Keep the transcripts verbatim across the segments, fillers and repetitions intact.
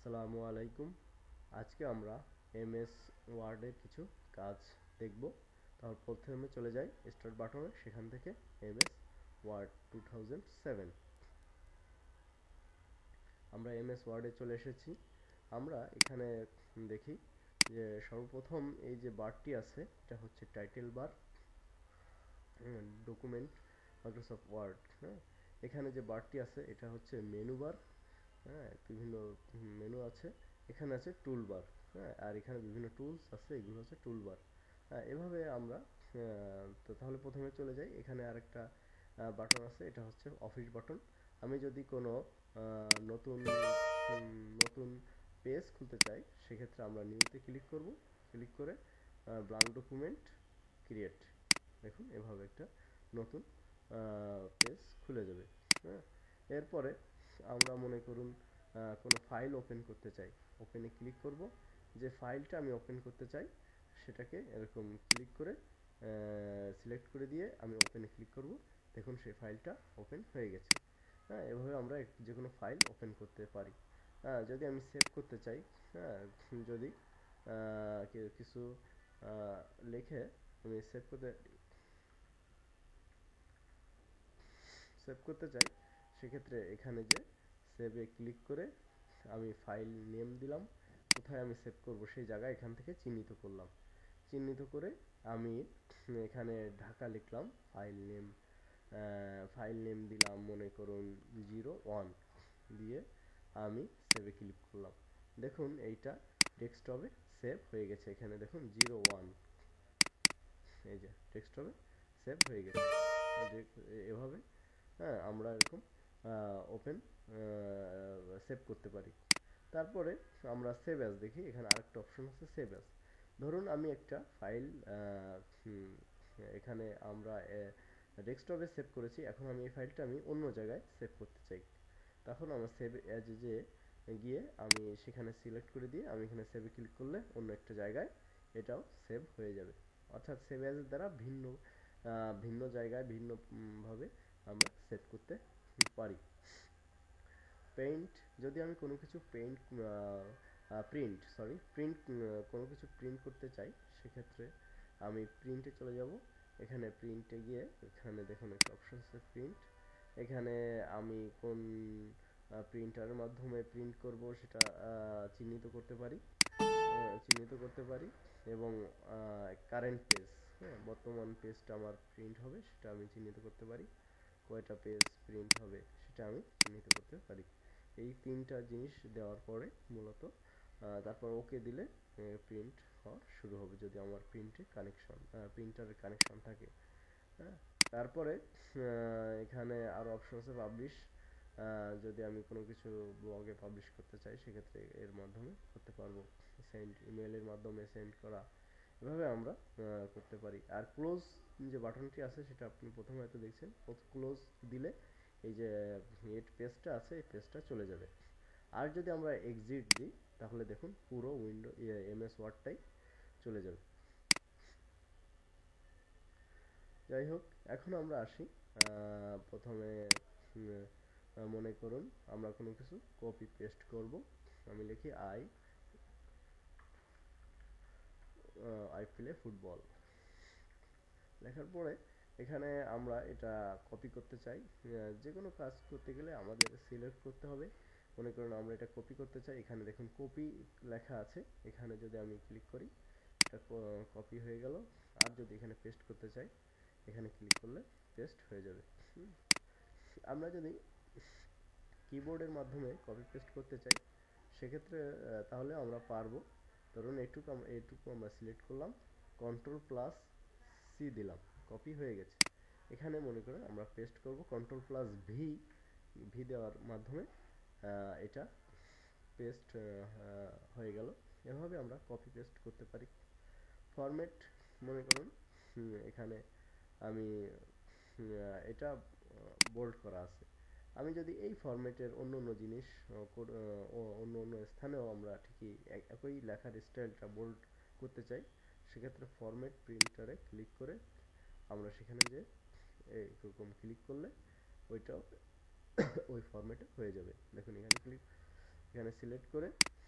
আসসালামু আলাইকুম। আজকে আমরা এমএস ওয়ার্ডের কিছু কাজ দেখব। তাহলে প্রথমে চলে যাই স্টার্ট বাটনে, সেখান থেকে MS Word two thousand seven. আমরা এমএস ওয়ার্ডে চলে এসেছি। আমরা এখানে দেখি যে সর্বপ্রথম এই যে বারটি আছে এটা হচ্ছে title bar, document Microsoft Word. হ্যাঁ, এখানে যে বারটি আছে এটা হচ্ছে মেনু বার। হ্যাঁ, বিভিন্ন মেনু আছে। এখানে আছে টুল বার। হ্যাঁ, আর এখানে বিভিন্ন টুলস আছে, এগুলো হচ্ছে টুল বার। হ্যাঁ, এভাবে আমরা আহ, তো তাহলে প্রথমে চলে যাই। এখানে আরেকটা বাটন আছে, এটা হচ্ছে অফিস বাটন। আমি যদি কোনো আহ, নতুন উম, নতুন পেজ খুলতে চাই, সেক্ষেত্রে আমরা নিউতে ক্লিক করব। ক্লিক করে ব্ল্যাঙ্ক ডকুমেন্ট ক্রিয়েট, দেখুন এভাবে একটা নতুন পেজ খুলে যাবে। হ্যাঁ, এরপরে আমরা মনে করুন আহ, কোনো ফাইল ওপেন করতে চাই, ওপেনে ক্লিক করব। যে ফাইলটা আমি ওপেন করতে চাই সেটাকে এরকম ক্লিক করে সিলেক্ট করে দিয়ে আমি ওপেনে ক্লিক করব। দেখুন সেই ফাইলটা ওপেন হয়ে গেছে। হ্যাঁ, এভাবে আমরা যে কোনো ফাইল ওপেন করতে পারি। হ্যাঁ, যদি আমি সেভ করতে চাই, হ্যাঁ, যদি আহ, কি- কিছু আহ, লিখে আমি সেভ করতে সেভ করতে চাই, সেক্ষেত্রে এখানে যে সেভে ক্লিক করে আমি ফাইল নেম দিলাম, কোথায় আমি সেভ করব সেই জায়গা এখান থেকে চিহ্নিত করলাম। চিহ্নিত করে আমি এখানে ঢাকা লিখলাম, ফাইল নেম ফাইল নেম দিলাম মনে করুন জিরো ওয়ান, দিয়ে আমি সেভে ক্লিক করলাম। দেখুন এইটা ডেস্কটপে সেভ হয়ে গেছে। এখানে দেখুন জিরো ওয়ান, এই যে ডেস্কটপে সেভ হয়ে গেছে। এভাবে হ্যাঁ আমরা এরকম ওপেন সেভ করতে পারি। তারপরে আমরা সেভ অ্যাজ দেখি, এখানে আরেকটা অপশন আছে সেভ অ্যাজ। ধরুন আমি একটা ফাইল এখানে আমরা ডেস্কটপে সেভ করেছি, এখন আমি এই ফাইলটা আমি অন্য জায়গায় সেভ করতে চাই। তখন আমরা সেভ অ্যাজ যে গিয়ে আমি সেখানে সিলেক্ট করে দিয়ে আমি এখানে সেভে ক্লিক করলে অন্য একটা জায়গায় এটাও সেভ হয়ে যাবে। অর্থাৎ সেভ অ্যাজের দ্বারা ভিন্ন আহ, ভিন্ন জায়গায় ভিন্ন উম, ভাবে আমরা সেভ করতে পারি। পেইন্ট, যদি আমি কোনো কিছু পেইন্ট প্রিন্ট সরি প্রিন্ট কোনো কিছু প্রিন্ট করতে চাই, সেক্ষেত্রে আমি প্রিন্টে চলে যাব। এখানে প্রিন্টে গিয়ে এখানে দেখুন একটা অপশন আছে প্রিন্ট। এখানে আমি কোন প্রিন্টারের মাধ্যমে প্রিন্ট করব সেটা আহ, চিহ্নিত করতে পারি আহ, চিহ্নিত করতে পারি এবং কারেন্ট পেজ, হ্যাঁ বর্তমান পেজটা আমার প্রিন্ট হবে সেটা আমি চিহ্নিত করতে পারি। কয়টা পেজ প্রিন্ট হবে সেটা আমি চিহ্নিত করতে পারি। এই তিনটা জিনিস দেওয়ার পরে মূলত আহ, তারপর ওকে দিলে প্রিন্ট হওয়া শুরু হবে, যদি আমার প্রিন্টে কানেকশন প্রিন্টারের কানেকশন থাকে। হ্যাঁ, তারপরে আহ, এখানে আরও অপশন আছে পাবলিশ। যদি আমি কোনো কিছু ব্লগে পাবলিশ করতে চাই, সেক্ষেত্রে এর মাধ্যমে করতে পারবো। সেন্ড, ইমেলের মাধ্যমে সেন্ড করা, এভাবে আমরা আহ, করতে পারি। আর ক্লোজ যে বাটনটি আছে সেটা আপনি প্রথমে হয়তো দেখছেন, ক্লোজ দিলে এই যে নেট পেজটা আছে এই পেজটা চলে যাবে। আর যদি আমরা এক্সিট দিই, তাহলে দেখুন পুরো উইন্ডো এমএস ওয়ার্ডটাই চলে যাবে। যাই হোক, এখন আমরা আসি আহ, প্রথমে উম, আহ, মনে করুন আমরা কোনো কিছু কপি পেস্ট করব। আমি লিখি আই আই প্লে ফুটবল। লেখার পরে এখানে আমরা এটা কপি করতে চাই। আহ, যে কোনো কাজ করতে গেলে আমাদের সিলেক্ট করতে হবে। মনে করুন আমরা এটা কপি করতে চাই, এখানে দেখুন কপি লেখা আছে, এখানে যদি আমি ক্লিক করি এটা কপি হয়ে গেল। আর যদি এখানে পেস্ট করতে চাই, এখানে ক্লিক করলে পেস্ট হয়ে যাবে। হুম, আমরা যদি কিবোর্ডের মাধ্যমে কপি পেস্ট করতে চাই, সেক্ষেত্রে আহ, তাহলে আমরা পারবো। ধরুন এইটুকু আমরা এইটুকু আমরা সিলেক্ট করলাম, কন্ট্রোল প্লাস সি দিলাম, কপি হয়ে গেছে। এখানে মনে করেন আমরা পেস্ট করব, কন্ট্রোল প্লাস ভি ভি দেওয়ার মাধ্যমে আহ, এটা পেস্ট হয়ে গেল। এভাবে আমরা কপি পেস্ট করতে পারি। ফরম্যাট, মনে করুন হুম, এখানে আমি হুম, আহ, এটা বোল্ড করা আছে। আমি যদি এই ফরম্যাটের অন্য অন্য জিনিস আহ, কর- আহ, ও- অন্য অন্য স্থানেও আমরা ঠিকই এক- একই লেখার স্টাইলটা বোল্ড করতে চাই, সেক্ষেত্রে ফরম্যাট প্রিন্টারে ক্লিক করে আমরা সেখানে যে এরকম ক্লিক করলে ওইটাও ওই ফরম্যাটে হয়ে যাবে। দেখুন এখানে ক্লিক, এখানে সিলেক্ট করে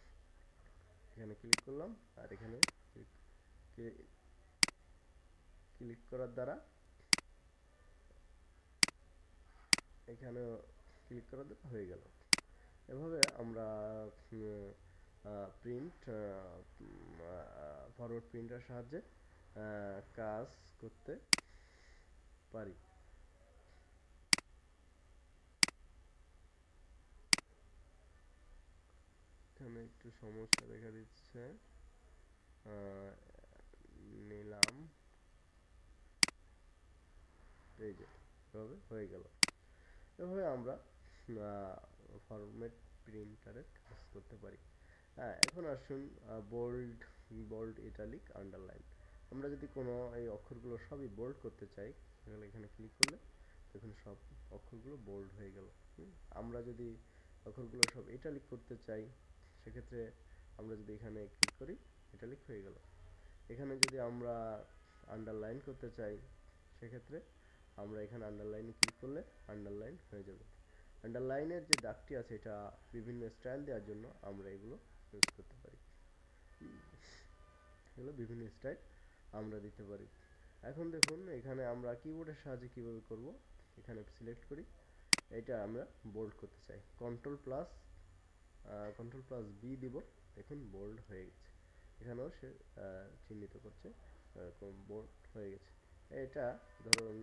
এখানে ক্লিক করলাম, আর এখানে ক্লিক করার দ্বারা এখানেও ক্লিক করার দ্বারা হয়ে গেল। এভাবে আমরা প্রিন্ট ফরওয়ার্ড প্রিন্টার সাহায্যে আহ, কাজ করতে পারি। এখানে একটু সমস্যা দেখা দিচ্ছে, আহ, নিলাম, এই যে এভাবে হয়ে গেল। এভাবে আমরা ফরম্যাট প্রিন্টারে কাজ করতে পারি। হ্যাঁ, এখন আসুন বোল্ড, বোল্ড, ইটালিক, আন্ডারলাইন। আমরা যদি কোনো এই অক্ষরগুলো সবই বোল্ড করতে চাই, তাহলে এখানে ক্লিক করলে দেখুন সব অক্ষরগুলো বোল্ড হয়ে গেল। আমরা যদি অক্ষরগুলো সব ইটালিক করতে চাই, সেক্ষেত্রে আমরা যদি এখানে ক্লিক করি, ইটালিক হয়ে গেল। এখানে যদি আমরা আন্ডারলাইন করতে চাই, সেক্ষেত্রে আমরা এখানে আন্ডারলাইনে ক্লিক করলে আন্ডারলাইন হয়ে যাবে। আন্ডারলাইনের যে দাগটি আছে, এটা বিভিন্ন স্টাইল দেওয়ার জন্য আমরা এগুলো ইউজ করতে পারি। এগুলো বিভিন্ন স্টাইল আমরা দিতে পারি। এখন দেখুন এখানে আমরা কিবোর্ডের সাহায্যে কিভাবে করব। এখানে সিলেক্ট করি, এটা আমরা বোল্ড করতে চাই, control plus control plus B দিব, দেখুন বোল্ড হয়ে গেছে। এখানেও সে চিহ্নিত করছে, বোল্ড হয়ে গেছে। এটা ধরুন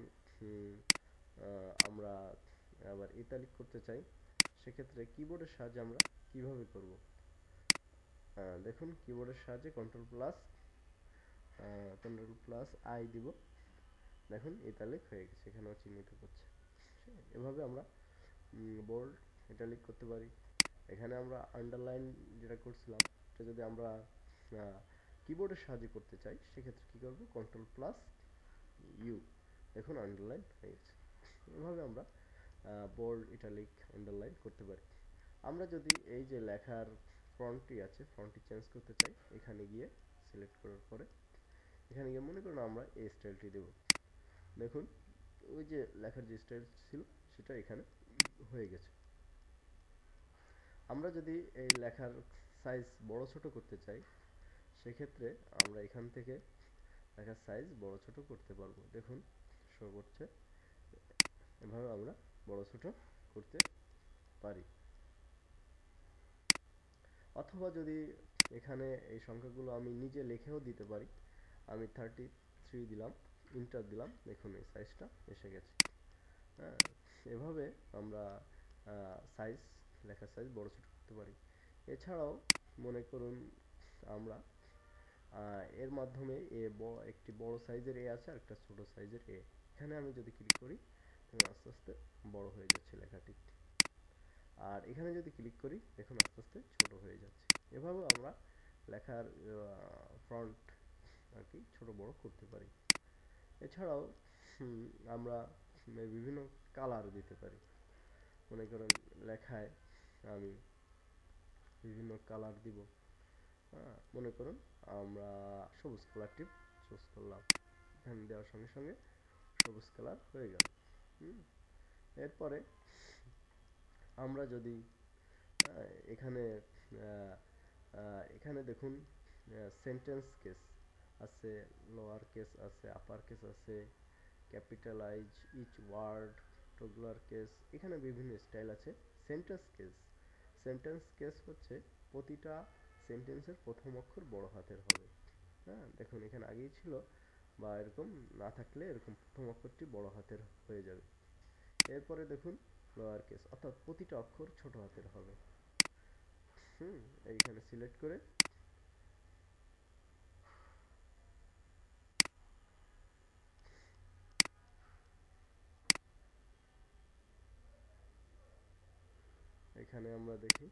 আমরা আবার ইতালিক করতে চাই, সেক্ষেত্রে কিবোর্ডের সাহায্যে আমরা কিভাবে করব। দেখুন কিবোর্ডের সাহায্যে control plus control plus I দিব, দেখুন ইতালিক হয়ে গেছে, এখানেও চিহ্নিত করছে। এভাবে আমরা বোল্ড, ইটালিক করতে পারি। এখানে আমরা আন্ডারলাইন যেটা করছিলাম, এটা যদি আমরা কিবোর্ডের সাহায্যে করতে চাই, সেক্ষেত্রে কী করব, কন্ট্রোল প্লাস ইউ, দেখুন আন্ডারলাইন হয়ে গেছে। এভাবে আমরা বোল্ড, ইটালিক, আন্ডারলাইন করতে পারি। আমরা যদি এই যে লেখার ফন্টটি আছে, ফন্টটি চেঞ্জ করতে চাই, এখানে গিয়ে সিলেক্ট করার পরে এখানে গিয়ে মনে করুন আমরা এই স্টাইলটি দেব, দেখুন ওই যে লেখার যে স্টাইল ছিল সেটা এখানে হয়ে গেছে। আমরা যদি এই লেখার সাইজ বড় ছোট করতে চাই, সেক্ষেত্রে আমরা এখান থেকে লেখার সাইজ বড় ছোট করতে পারবো, দেখুন শো করছে। এভাবে আমরা বড় ছোট করতে পারি। অথবা যদি এখানে এই সংখ্যাগুলো আমি নিজে লিখেও দিতে পারি, আমি থার্টি থ্রি দিলাম, ইন্টার দিলাম, দেখুন এই সাইজটা এসে গেছে। হ্যাঁ, এভাবে আমরা সাইজ, লেখার সাইজ বড় ছোট করতে পারি। এছাড়াও মনে করুন আমরা এর মাধ্যমে এ একটি বড় সাইজের এ আছে আর একটা ছোট সাইজের এ, এখানে আমি যদি ক্লিক করি, আস্তে আস্তে বড় হয়ে যাচ্ছে লেখাটি। আর এখানে যদি ক্লিক করি, দেখুন আস্তে আস্তে ছোট হয়ে যাচ্ছে। এভাবে আমরা লেখার ফন্ট আর কি ছোট বড় করতে পারি। এছাড়াও আমরা বিভিন্ন কালার দিতে পারি। মনে করেন লেখায় আমি বিভিন্ন কালার দিব, হ্যাঁ, মনে করুন আমরা সবুজ কালারটি চুজ করলাম, এখানে দেওয়ার সঙ্গে সঙ্গে সবুজ কালার হয়ে গেল। এরপরে আমরা যদি এখানে এখানে দেখুন সেন্টেন্স কেস আছে, লোয়ার কেস আছে, আপার কেস আছে, capitalize each word, toggle case, এখানে বিভিন্ন স্টাইল আছে। সেন্টেন্স কেস, সেন্টেন্স কেস হচ্ছে প্রতিটা সেন্টেন্সের প্রথম অক্ষর বড় হাতের হবে। হ্যাঁ, দেখুন এখানে আগেই ছিল, বা এরকম না থাকলে এরকম প্রথম অক্ষরটি বড় হাতের হয়ে যাবে। এরপরে দেখুন লোয়ার কেস, অর্থাৎ প্রতিটা অক্ষর ছোট হাতের হবে। হুম, এইখানে সিলেক্ট করে এখানে আমরা দেখি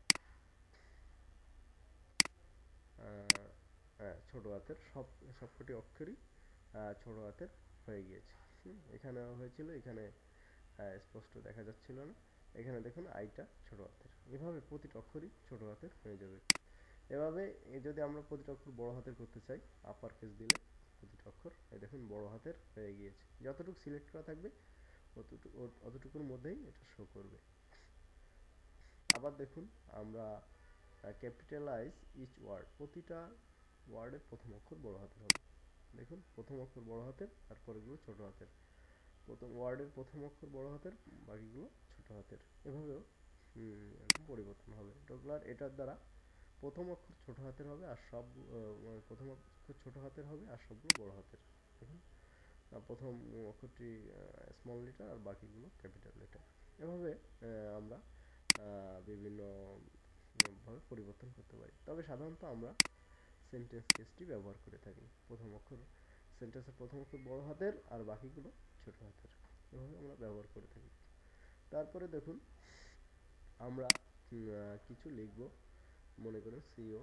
হ্যাঁ, ছোট হাতের সব সবকটি অক্ষরই ছোট হাতের হয়ে গিয়েছে। এখানে হয়েছিল, এখানে স্পষ্ট দেখা যাচ্ছিল না, এখানে দেখুন আইটা ছোট হাতের। এভাবে প্রতিটা অক্ষরই ছোট হাতের হয়ে যাবে। এভাবে যদি আমরা প্রতিটা অক্ষর বড় হাতের করতে চাই, আপার কেস দিলে প্রতিটা অক্ষর এই দেখুন বড় হাতের হয়ে গিয়েছে। যতটুকু সিলেক্ট করা থাকবে অতটুকু অতটুকুর মধ্যেই এটা শো করবে। আবার দেখুন আমরা ক্যাপিটালাইজ ইচ ওয়ার্ড, প্রতিটা ওয়ার্ডের প্রথম অক্ষর বড় হাতের হবে। দেখুন প্রথম অক্ষর বড় হাতের আর পরেরগুলো ছোট হাতের। প্রথম ওয়ার্ডের প্রথম অক্ষর বড় হাতের, বাকিগুলো ছোট হাতের। এভাবেও এরকম পরিবর্তন হবে টোটাল। এটার দ্বারা প্রথম অক্ষর ছোট হাতের হবে আর সব মানে প্রথম অক্ষর ছোট হাতের হবে আর সবগুলো বড় হাতের। দেখুন প্রথম অক্ষরটি স্মল লেটার আর বাকিগুলো ক্যাপিটাল লেটার। এভাবে আমরা বিভিন্ন ভাবে পরিবর্তন করতে পারি। তবে সাধারণত আমরা সেন্টেন্স কেসটি ব্যবহার করে থাকি। প্রথম অক্ষর সেন্টেন্সের প্রথম অক্ষর বড় হাতের আর বাকিগুলো ছোট হাতের, এভাবে আমরা ব্যবহার করে থাকি। তারপরে দেখুন আমরা কিছু লিখব, মনে করুন সিও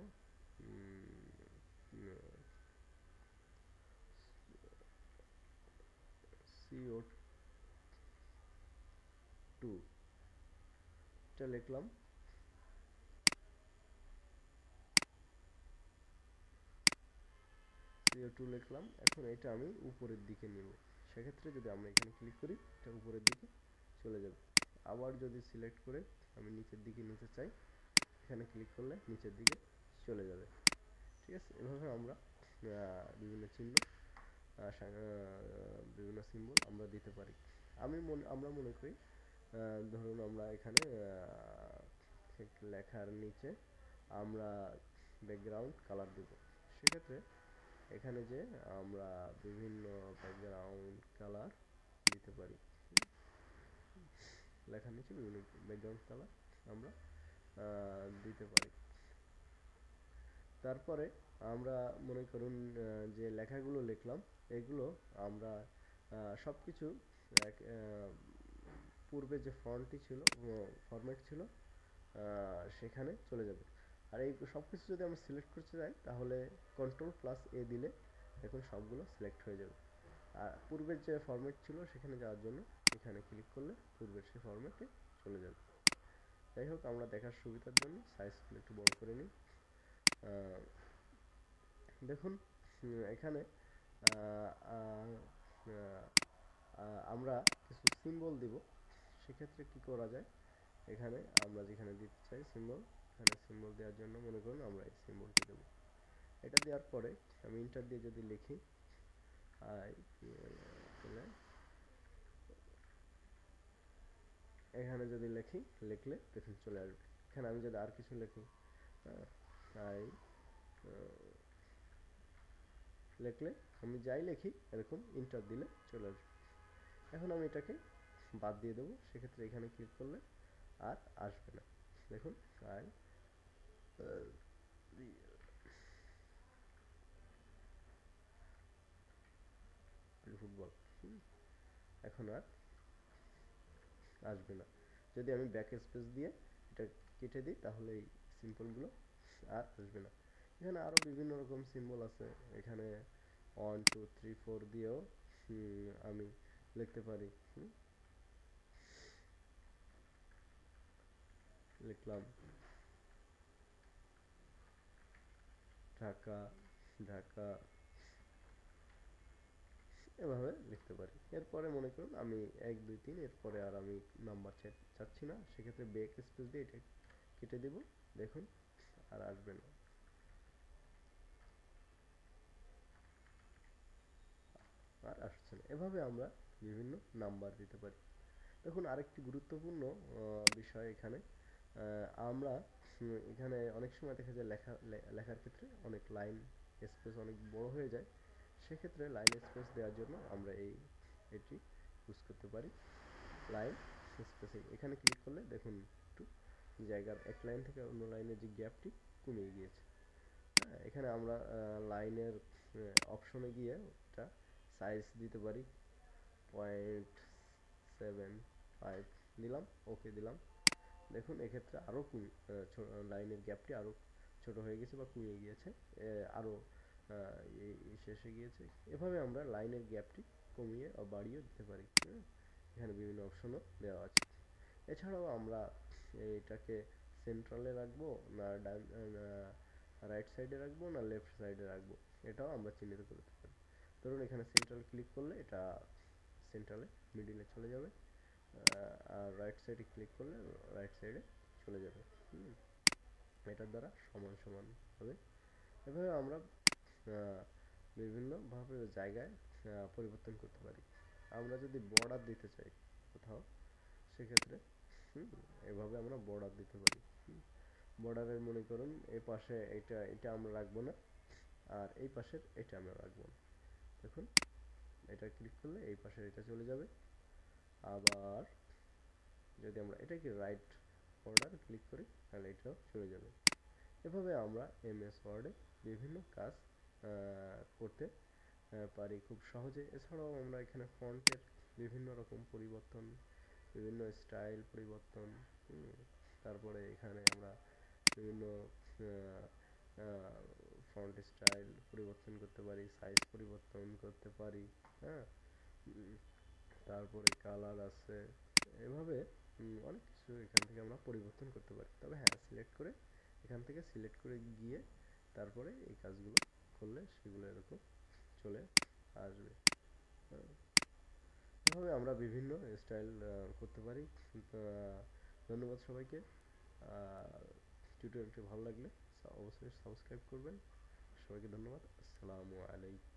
সিও টু এটা লিখলাম। সিও টু লিখলাম। এখন এটা আমি উপরের দিকে নিব। সেক্ষেত্রে যদি আমরা এখানে ক্লিক করি এটা উপরের দিকে চলে যাবে। আবার যদি সিলেক্ট করে আমি নিচের দিকে নিতে চাই, এখানে ক্লিক করলে নিচের দিকে চলে যাবে। ঠিক আছে, এভাবে আমরা বিভিন্ন চিহ্ন বিভিন্ন সিম্বল আমরা দিতে পারি। আমি মনে আমরা মনে করি ধরুন আমরা এখানে লেখার নিচে আমরা ব্যাকগ্রাউন্ড কালার দেব। সেক্ষেত্রে এখানে যে আমরা বিভিন্ন ব্যাকগ্রাউন্ড কালার দিতে পারি। লেখার নিচে বিভিন্ন ব্যাকগ্রাউন্ড কালার আমরা দিতে পারি। তারপরে আমরা মনে করুন যে লেখাগুলো লিখলাম এগুলো আমরা সব কিছু পূর্বে যে ফন্টটি ছিল ফরম্যাট ছিল সেখানে চলে যাবে। আর এই সব কিছু যদি আমরা সিলেক্ট করতে যাই তাহলে কন্ট্রোল প্লাস এ দিলে এখন সবগুলো সিলেক্ট হয়ে যাবে। আর পূর্বের যে ফরম্যাট ছিল সেখানে যাওয়ার জন্য এখানে ক্লিক করলে পূর্বের সেই ফরম্যাটে চলে যাবে। যাই হোক, আমরা দেখার সুবিধার জন্য সাইজগুলো একটু বড় করে নিই। দেখুন এখানে আমরা কিছু সিম্বল দিব। সেক্ষেত্রে কি করা যায়, এখানে আমরা যেখানে দিতে চাই সিম্বল, এখানে সিম্বল দেওয়ার জন্য মনে করুন আমরা এই সিম্বলটি দেব। এটা দেওয়ার পরে আমি ইন্টার দিয়ে যদি লিখি আই এখানে যদি লিখি লিখলে দেখুন চলে আসবে। এখানে আমি যদি আর কিছু লিখি আই লিখলে আমি যাই লিখি এরকম ইন্টার দিলে চলে আসবে। এখন আমি এটাকে বাদ দিয়ে দেবো। সেক্ষেত্রে এখানে ক্লিক করলে আর আসবে না। দেখুন আই ফুটবল এখন আর আসবে না। যদি আমি ব্যাক স্পেস দিয়ে এটা কেটে দিই তাহলে এই সিম্বলগুলো আর আসবে না। এখানে আরো বিভিন্ন রকম সিম্বল আছে। এখানে ওয়ান টু থ্রি ফোর দিয়েও আমি লিখতে পারি। লিখলাম ঢাকা ঢাকা, এভাবে লিখতে পারি। এরপরে মনে করুন আমি এক দুই তিন এরপরে আর আমি নাম্বার চাচ্ছি না, সেক্ষেত্রে ব্যাক স্পেস দিয়ে এটা কেটে দেব। দেখুন আর আসবে না, আর আসছে না। এভাবে আমরা বিভিন্ন নাম্বার দিতে পারি। দেখুন আরেকটি গুরুত্বপূর্ণ বিষয় এখানে আমরা এখানে অনেক সময় দেখা যায় লেখা লেখার ক্ষেত্রে অনেক লাইন স্পেস অনেক বড় হয়ে যায়। সেক্ষেত্রে লাইন স্পেস দেওয়ার জন্য আমরা এই এটি ইউজ করতে পারি, লাইন স্পেসিং। এখানে ক্লিক করলে দেখুন একটু জায়গার এক লাইন থেকে অন্য লাইনের যে গ্যাপটি কমে গিয়েছে। হ্যাঁ, এখানে আমরা লাইনের অপশনে গিয়ে এটা সাইজ দিতে পারি পয়েন্ট সেভেন ফাইভ দিলাম, ওকে দিলাম। দেখুন এক্ষেত্রে আরও লাইনের গ্যাপটি আরও ছোট হয়ে গেছে বা কমে গিয়েছে, আরও শেষে গিয়েছে। এভাবে আমরা লাইনের গ্যাপটি কমিয়ে বা বাড়িয়ে দিতে পারি। এখানে বিভিন্ন অপশনও দেওয়া আছে। এছাড়াও আমরা এটাকে সেন্ট্রালে রাখবো না রাইট সাইডে রাখবো না লেফট সাইডে রাখবো, এটাও আমরা চিহ্নিত করতে পারি। ধরুন এখানে সেন্ট্রাল ক্লিক করলে এটা সেন্ট্রালে মিডিলে চলে যাবে, আর রাইট সাইডে ক্লিক করলে রাইট সাইডে চলে যাবে। এটার দ্বারা সমান সমান হবে। এভাবে আমরা আহ, বিভিন্নভাবে জায়গায় আহ, পরিবর্তন করতে পারি। আমরা যদি বর্ডার দিতে চাই কোথাও, সেক্ষেত্রে হুম, এভাবে আমরা বর্ডার দিতে পারি। বর্ডারের মনে করুন এই পাশে এটা এটা আমরা রাখবো না, আর এই পাশের এটা আমরা রাখবো না। দেখুন, এটা ক্লিক করলে এই পাশের এটা চলে যাবে। আবার যদি আমরা এটাকে রাইট বর্ডার ক্লিক করি, তাহলে এটাও চলে যাবে। এভাবে আমরা এমএস ওয়ার্ডে বিভিন্ন কাজ আহ, করতে আহ, পারি খুব সহজে। এছাড়াও আমরা এখানে ফন্টের বিভিন্ন রকম পরিবর্তন, বিভিন্ন স্টাইল পরিবর্তন, হুম, তারপরে এখানে আমরা বিভিন্ন ফন্ট স্টাইল পরিবর্তন করতে পারি, সাইজ পরিবর্তন করতে পারি। হ্যাঁ, উম, তারপরে কালার আছে। এভাবে উম, অনেক কিছু এখান থেকে আমরা পরিবর্তন করতে পারি। তবে হ্যাঁ, সিলেক্ট করে, এখান থেকে সিলেক্ট করে গিয়ে তারপরে এই কাজগুলো করলে সেগুলো এরকম চলে আসবে। হ্যাঁ, এভাবে আমরা বিভিন্ন স্টাইল করতে পারি। আহ, ধন্যবাদ সবাইকে। আর টিউটোরিয়ালটি ভালো লাগলে অবশ্যই সাবস্ক্রাইব করবেন। সবাইকে ধন্যবাদ। আসসালামু আলাইকুম।